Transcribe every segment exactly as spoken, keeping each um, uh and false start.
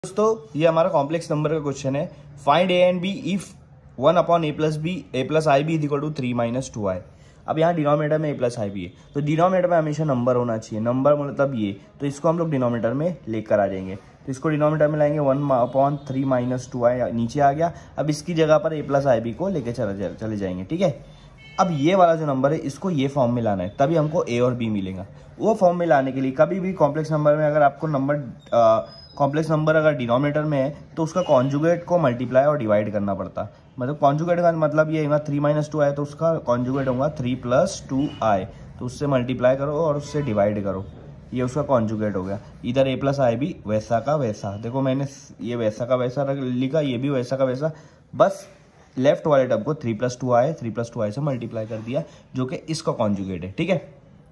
दोस्तों ये हमारा कॉम्प्लेक्स नंबर का क्वेश्चन है। Find A and B if one upon A plus B A plus I B is equal to three minus two I. अब यहाँ denominator में ए plus I B है तो डिनोमिनेटर में हमेशा नंबर होना चाहिए। नंबर मतलब ये, तो इसको हम लोग डिनोमिनेटर में लेकर आ जाएंगे। तो इसको डिनोमिनेटर में लाएंगे one upon three minus two I नीचे आ गया। अब इसकी जगह पर ए प्लस आई बी को लेके चले चले जाएंगे। ठीक है, अब ये वाला जो नंबर है इसको ये फॉर्म में लाना है, तभी हमको ए और बी मिलेगा। वो फॉर्म में लाने के लिए कभी भी कॉम्प्लेक्स नंबर में अगर आपको नंबर कॉम्प्लेक्स नंबर अगर डिनोमिनेटर में है तो उसका कॉन्जुगेट को मल्टीप्लाई और डिवाइड करना पड़ता। मतलब कॉन्जुगेट का मतलब ये है थ्री माइनस टू आए तो उसका कॉन्जुगेट होगा थ्री प्लस टू आए, तो उससे मल्टीप्लाई करो और उससे डिवाइड करो, ये उसका कॉन्जुगेट हो गया। इधर ए प्लस आई बी वैसा का वैसा, देखो मैंने ये वैसा का वैसा लिखा, ये भी वैसा का वैसा, बस लेफ्ट वाले टर्म को three plus two I three plus two I से मल्टीप्लाई कर दिया, जो कि इसका कॉन्जुगेट है। ठीक है,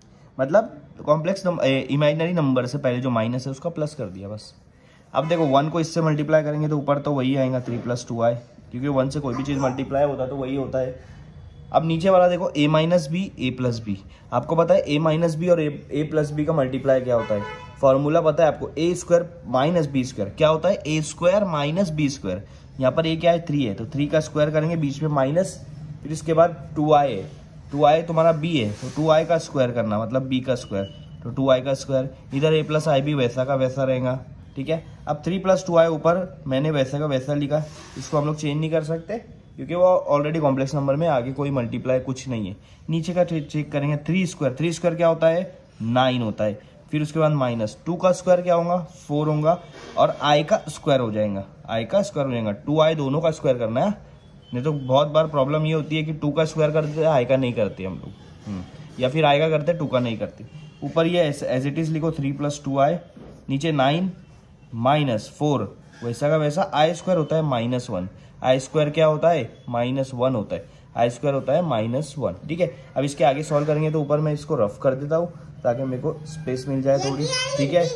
मतलब कॉम्प्लेक्स इमेजिनरी नंबर से पहले जो माइनस है उसका प्लस कर दिया बस। अब देखो वन को इससे मल्टीप्लाई करेंगे तो ऊपर तो वही आएगा थ्री प्लस टू आए, क्योंकि वन से कोई भी चीज़ मल्टीप्लाई होता है तो वही होता है। अब नीचे वाला देखो A minus B A plus B, आपको पता है ए माइनस बी और ए प्लस बी का मल्टीप्लाई क्या होता है, फॉर्मूला पता है आपको, A square minus B square क्या होता है, A square minus B square. यहाँ पर ए क्या है, थ्री है, तो थ्री का स्क्वायर करेंगे, बीच में माइनस, फिर इसके बाद टू आई है, टू आई तुम्हारा बी है तो टू आई का स्क्वायर करना, मतलब बी का स्क्वायर, तो टू आई का स्क्वायर। इधर ए प्लस आई बी वैसा का वैसा रहेगा। ठीक है, अब थ्री प्लस टू आई ऊपर मैंने वैसा का वैसा लिखा, इसको हम लोग चेंज नहीं कर सकते क्योंकि वो ऑलरेडी कॉम्प्लेक्स नंबर में आगे कोई मल्टीप्लाई कुछ नहीं है। नीचे का चेक करेंगे, थ्री स्क्वायर, थ्री स्क्वायर क्या होता है, नाइन होता है। फिर उसके बाद माइनस टू का स्क्वायर क्या होगा, फोर होगा, और आई का स्क्वायर हो जाएगा, आई का स्क्वायर हो जाएगा। टू आई दोनों का स्क्वायर करना है, नहीं तो बहुत बार प्रॉब्लम ये होती है कि टू का स्क्वायर करते हैं आई का नहीं करते हम लोग, या फिर आई का करते टू का नहीं करते। ऊपर ये एज इट इज लिखो थ्री प्लस टू आई, नीचे नाइन माइनस फोर वैसा का वैसा, आई स्क्वायर होता है माइनस वन, आई स्क्वायर क्या होता है, माइनस वन होता है, आई स्क्वायर होता है माइनस वन। ठीक है, अब इसके आगे सॉल्व करेंगे तो ऊपर मैं इसको रफ कर देता हूँ ताकि मेरे को स्पेस मिल जाए थोड़ी। ठीक है,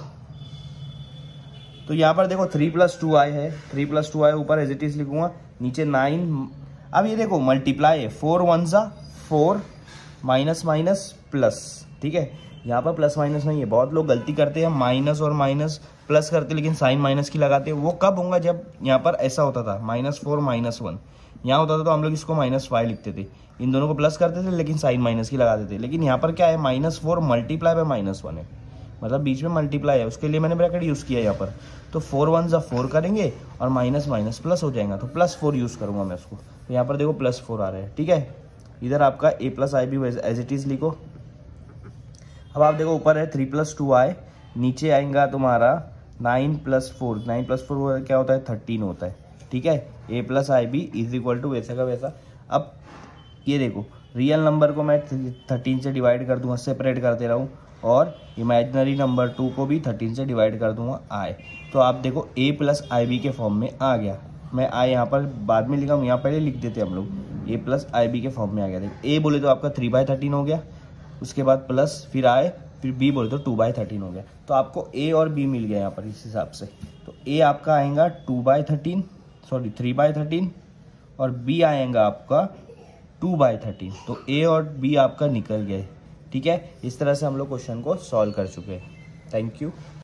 तो यहाँ पर देखो थ्री प्लस टू आई है, थ्री प्लस टू आई ऊपर एज इट इज लिखूंगा, नीचे नाइन। अब ये देखो मल्टीप्लाई है, फोर वन सा फोर, माइनस माइनस प्लस। ठीक है, यहाँ पर प्लस माइनस नहीं है, बहुत लोग गलती करते हैं, माइनस और माइनस प्लस करते लेकिन साइन माइनस की लगाते हैं। वो कब होगा, जब यहाँ पर ऐसा होता था माइनस फोर माइनस वन, यहाँ होता था तो हम लोग इसको माइनस फाइव लिखते थे, इन दोनों को प्लस करते थे लेकिन साइन माइनस की लगाते थे। लेकिन यहाँ पर क्या है, minus four multiply by minus one है, मतलब बीच में मल्टीप्लाई है, उसके लिए मैंने ब्रैकेट यूज़ किया यहाँ पर। तो फोर वन ज़ा फोर करेंगे और माइनस माइनस प्लस हो जाएगा, तो प्लस फोर यूज़ करूँगा मैं उसको, तो यहाँ पर देखो प्लस फोर आ रहा है। ठीक है, इधर आपका A plus I B as it is लिखो। अब आप देखो ऊपर है थ्री प्लस टू आई, नीचे आएगा तुम्हारा nine plus four, nine plus four क्या होता है, थर्टीन होता है। ठीक है, A plus I B is equal to वैसा का वैसा। अब ये देखो रियल नंबर को मैं थर्टीन से डिवाइड कर दूंगा, सेपरेट करते रहूँ, और इमेजिनरी नंबर टू को भी थर्टीन से डिवाइड कर दूंगा आई, तो आप देखो ए प्लस आई बी के फॉर्म में आ गया। मैं आई यहाँ पर बाद में लिखा हूँ, यहाँ पहले लिख देते हम लोग, ए प्लस आई बी के फॉर्म में आ गया। देखो ए बोले तो आपका थ्री बाई थर्टीन हो गया, उसके बाद प्लस फिर आए, फिर बी बोले तो टू बाई थर्टीन हो गया। तो आपको ए और बी मिल गया यहाँ पर इस हिसाब से। तो ए आपका आएगा two by thirteen sorry three by thirteen, और बी आएगा आपका टू बाई थर्टीन। तो ए और बी आपका निकल गए। ठीक है, इस तरह से हम लोग क्वेश्चन को सॉल्व कर चुके हैं। Thank you.